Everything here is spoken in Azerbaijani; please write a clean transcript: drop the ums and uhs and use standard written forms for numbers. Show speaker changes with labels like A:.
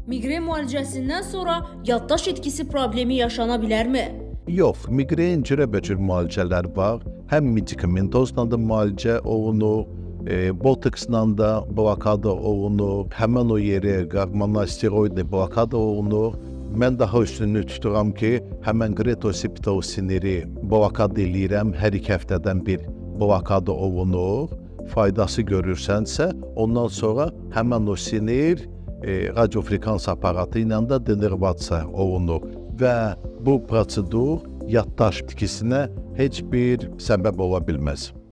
A: Miqren müalicəsindən sonra yaddaş itkisi problemi yaşana bilərmi?
B: Yox, miqren cürəbəcür müalicələr var. Həm medikamentozla da müalicə olunur, botoksla da blokada olunur, həmən o yeri hormonal steroidlə blokada olunur. Mən daha üstünlüyü tuturam ki, həmən qretoseptal siniri blokada eləyirəm, hər 2 həftədən bir blokada olunur. Faydası görürsənsə, ondan sonra həmən o sinir radiofrekans aparatı ilə də denervasiya olunur və bu prosedur yaddaş itkisinə heç bir səbəb ola bilməz.